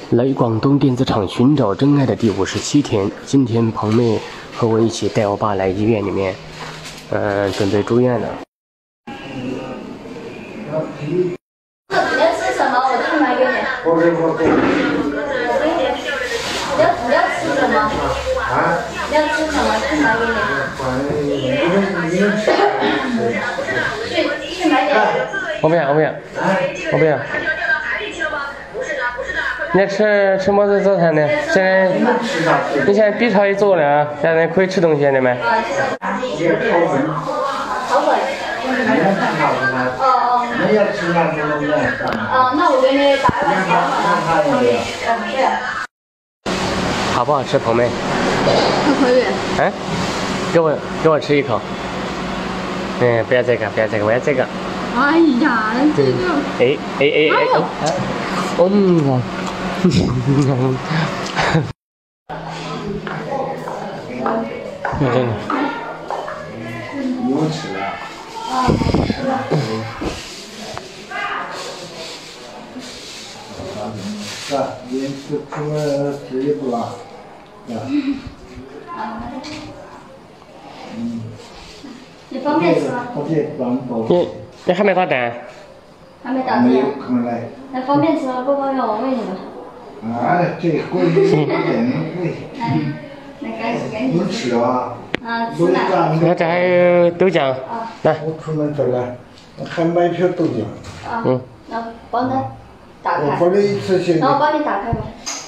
来广东电子厂寻找真爱的第57天，今天彭妹和我一起带我爸来医院里面，准备住院了。 你要吃什么？我去买给你。你要吃什么？啊？你要吃什么？去买给你。去买点。 我不要。你吃么子早餐呢？现在你现在 B 超也做了啊，现在可以吃东西了没？ 炒粉。那我给你打一碗炒粉。对。 好不好吃，彭妹？ 还可以。 哎，给我吃一口。不要这个，我要这个。 哎呀，这个。 哎。真的。 你们吃了？吃了。是吧？你出门吃也不辣，是吧？ 你方便吃吗？ 你还没打蛋？ 还没打蛋。 没有，可能来。 那方便吃吗？不方便我喂你们。 这贵，贵。 那赶紧。 你吃啊？ 吃了。 那这还有豆浆。来。 我出门走了，还买瓶豆浆。 那帮他打开。 我一次性。 那我帮你打开吧。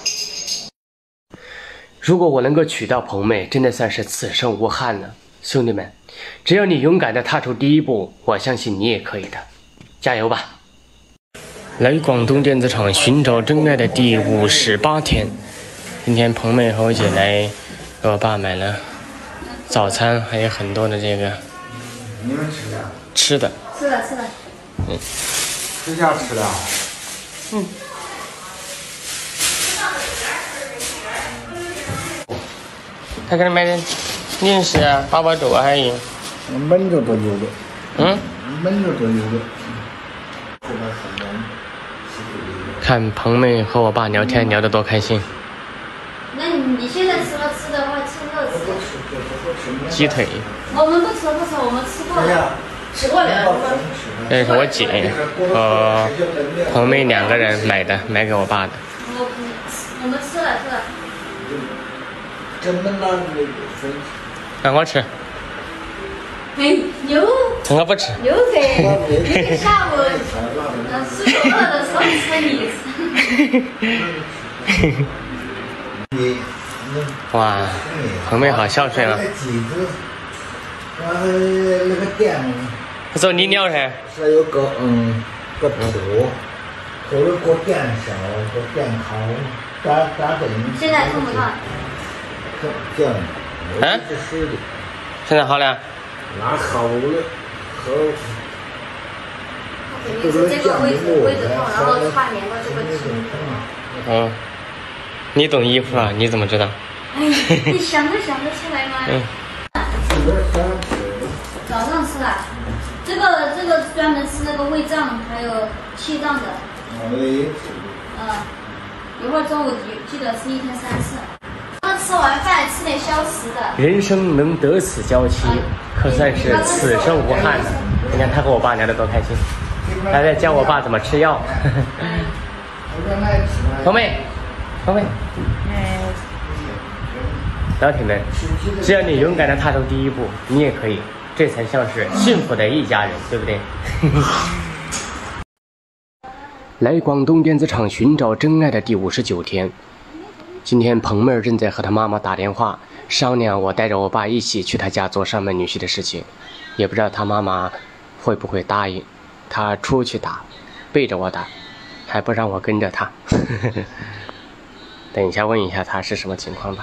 如果我能够娶到彭妹，真的算是此生无憾了。兄弟们，只要你勇敢地踏出第一步，我相信你也可以的，加油吧！来广东电子厂寻找真爱的第58天，今天彭妹和我一起来给我爸买了早餐，还有很多的这个你们吃的？ 吃了。 吃下吃的。 还给你买点零食啊，宝宝粥啊，还有。 焖着都有的。焖着都有的。 看彭妹和我爸聊天聊得多开心。 那你现在吃的话，趁热吃。 鸡腿。 我们不吃，我们吃过了。吃过了。 这是我姐和彭妹2个人买给我爸的。 我们吃了。 真的那让我吃。我不吃。 留给下午吃口饿的时候吃你。 哇，彭妹好孝顺啊！ 那个店。 他说你鸟噻。 是有个个图，后头给我店上，给我店好，打针。 现在痛不痛？ 痛。 现在好了。 那好了，好。 肯定是这个位置痛，然后串联到这个筋。 你懂衣服啊？你怎么知道？ 你想得出来吗？早上吃啊，这个专门吃那个胃胀还有气胀的。一会儿中午记得吃1天3次。吃完饭吃点消食的。 人生能得此交妻，可算是此生无憾了。你看他和我爸聊得多开心，他在教我爸怎么吃药。彭妹。老铁们，只要你勇敢地踏出第一步，你也可以，这才像是幸福的一家人，对不对？来广东电子厂寻找真爱的第59天，今天彭妹儿正在和她妈妈打电话商量我带着我爸一起去她家做上门女婿的事情，也不知道她妈妈会不会答应。她出去打，背着我打，还不让我跟着她。等一下问一下她是什么情况吧。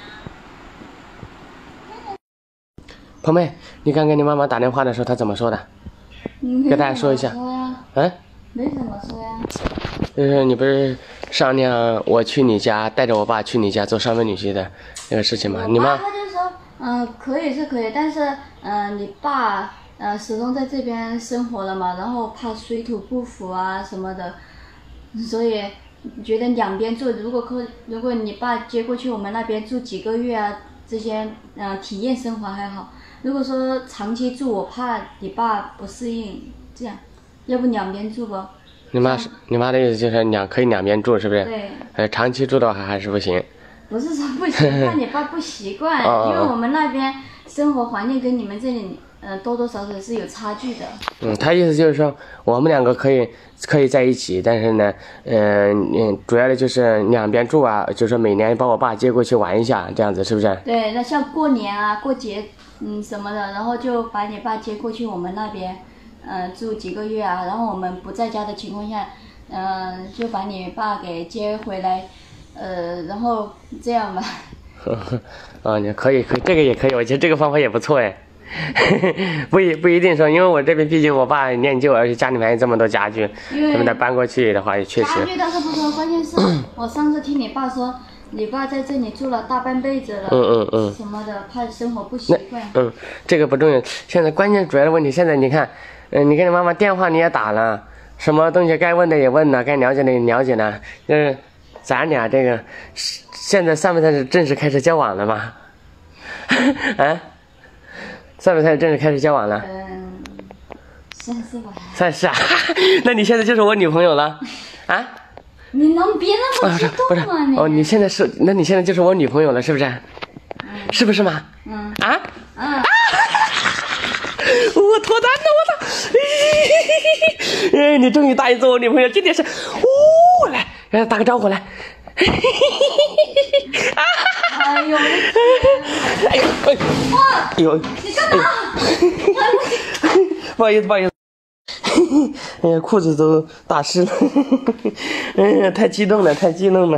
彭妹，你刚给你妈妈打电话的时候，她怎么说的？给大家说一下。 没怎么说呀。 就是你不是商量我去你家，带着我爸去你家做上门女婿的那个事情吗？你妈他就说，可以是可以，但是你爸始终在这边生活了嘛，然后怕水土不服啊什么的，所以觉得两边住，如果你爸接过去我们那边住几个月啊，这些体验生活还好。如果说长期住，我怕你爸不适应，这样，要不两边住吧。 你妈的意思就是可以两边住，是不是？ 对。 长期住的话还是不行。 不是说不行，怕你爸不习惯，因为我们那边生活环境跟你们这里，多多少少是有差距的。 他意思就是说，我们两个可以在一起，但是呢，主要的就是两边住啊，就是说每年把我爸接过去玩一下，这样子是不是？ 对，那像过年啊、过节，什么的，然后就把你爸接过去我们那边，住几个月啊，然后我们不在家的情况下，就把你爸给接回来。然后这样吧。 你可以，这个也可以，我觉得这个方法也不错哎。不一定说，因为我这边毕竟我爸念旧，而且家里面有这么多家具，什么的搬过去的话也确实。 家具倒是不说，关键是我上次听你爸说，你爸在这里住了大半辈子了，什么的，怕生活不习惯。 这个不重要，现在关键主要的问题，现在你看，你跟你妈妈电话你也打了，什么东西该问的也问了，该了解的也了解了，就是咱俩这个现在算不算是正式开始交往了吗？算不算是正式开始交往了？ 算是吧。 算是啊，那你现在就是我女朋友了，啊？ 你能别那么激动吗？你哦，你现在就是我女朋友了，是不是？是不是嘛？我脱单了，我操！你终于答应做我女朋友，今天是，来，给他打个招呼来。 哎呦！哇！你干嘛？ 不好意思。哎呀，裤子都打湿了。太激动了。 不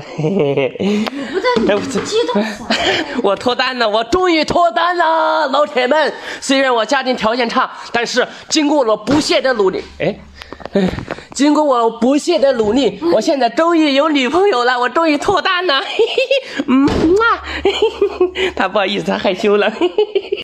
在你激动啥？ 我脱单了，我终于脱单了，老铁们！虽然我家庭条件差，但是经过了不懈的努力，经过我不懈的努力，我现在终于有女朋友了，我终于脱单了。他不好意思，他害羞了。